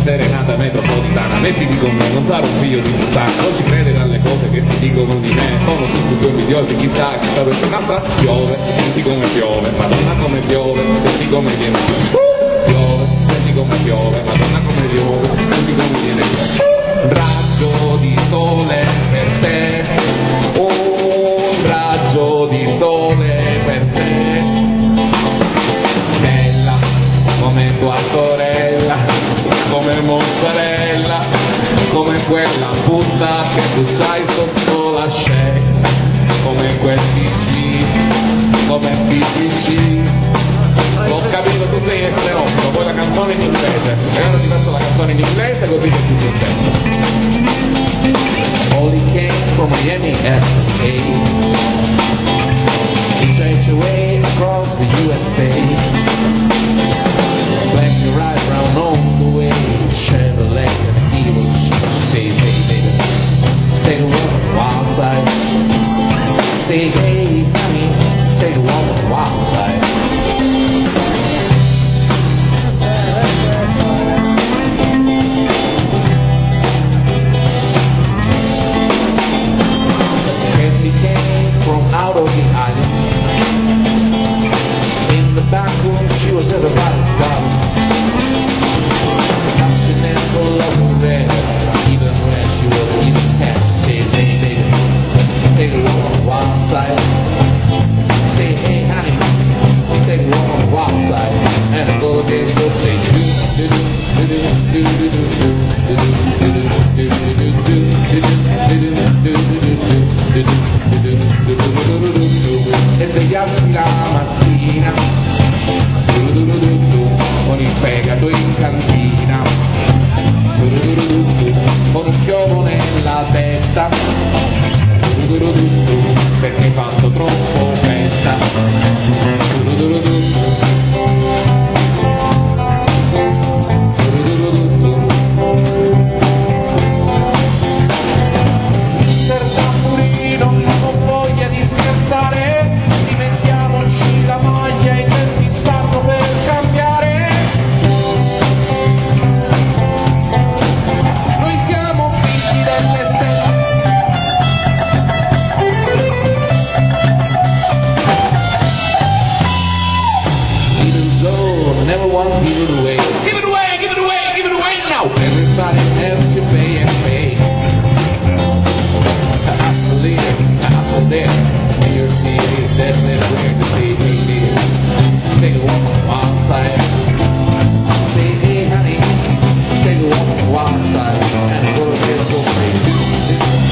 serenata metropolitana, mettiti con me, non fare un figlio di puttana, non ci credere alle cose che ti dicono di me, sono tutti 2 milioni di chissà che sta per un'altra piove, senti come piove, madonna come piove, senti come viene piove, senti come piove, madonna come piove, senti come viene un raggio di sole per te, un raggio di sole per te, bella come tua sorella, come mozzarella, come quella puta che tu c'hai sotto l'ascella, come quel PC, come il PPC. Ho capito tutte le nostre, poi la canzone in inglese, e ora ti passo la canzone in inglese così sei più contento. All he came from Miami, FA. He changed away across the USA. Black and right round on the way, Chevrolet and a evil she says, hey baby, take a walk on the wild side. Say hey honey, take a walk on the wild side. Candy came from out of the island. In the back room she was everybody's darling. She never lost her bed, even when she was eating cat. She says, hey baby, take a walk on the wild side. Say, hey honey, take a walk on the wild side. And the little days will say, e svegliarsi la mattina con il fegato in cantina, con un chiodo nella testa, perché hai fatto troppo festa. Mister Tamburino, non ho voglia di scherzare, rimettiamoci la maglia, i tempi stanno per cambiare. Noi siamo figli delle stelle. Little Joe never once give it away. Give it away, give it away, give it away now. Everybody has to pay and pay. Hustle there, New York City, that's where to say, hey baby, take a walk on the wild side. Say, hey honey, take a walk on the wild side. And the little kids will say,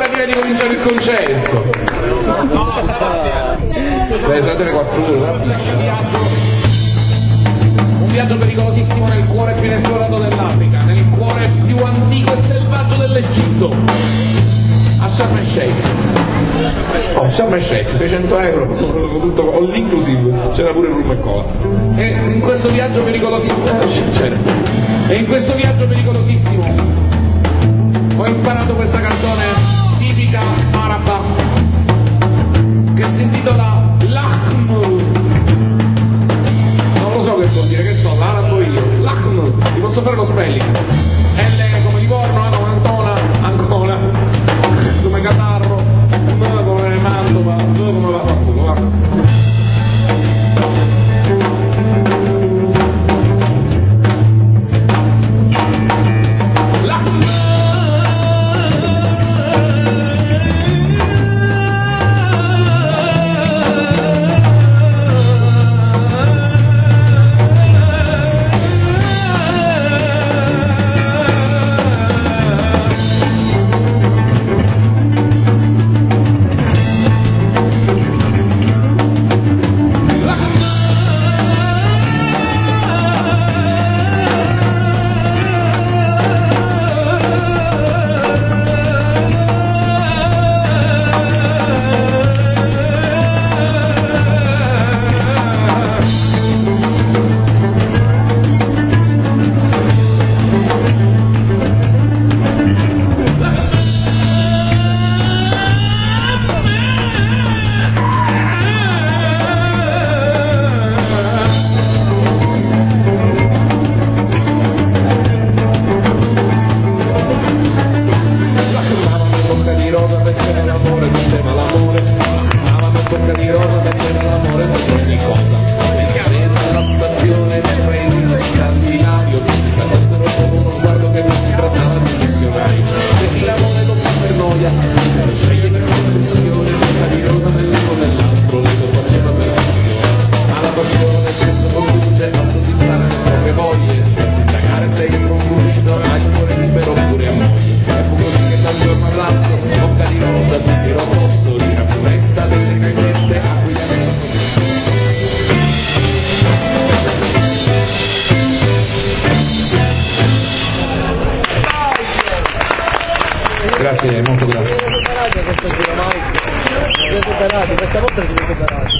direi di cominciare il concerto. Sono le 4 ore. Un viaggio pericolosissimo nel cuore più inesplorato dell'Africa, nel cuore più antico e selvaggio dell'Egitto, a Sharm el Sheikh. Oh, Sharm el Sheikh, 600 euro, tutto, con l'inclusive, c'era pure il rum e cola. E in questo viaggio pericolosissimo, ho imparato questa canzone tipica araba che si intitola Lahm. Non lo so che vuol dire, che so, l'arabo io. Lahm, ti posso fare lo spelling? L come Livorno, A come Ancona, come Catarro, M come Mantova, V come Vaffanculo, va. Grazie, molto grazie. Questa volta si sono separati.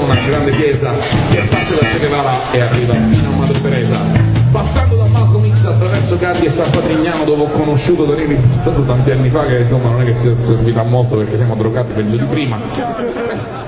una grande chiesa che parte da Che Guevara e arriva fino a Madre Teresa, passando da Malcolm X attraverso Gandhi e San Patrignano, dove ho conosciuto Tonini stato tanti anni fa, che insomma non è che ci sia servito a molto perché siamo drogati peggio di prima.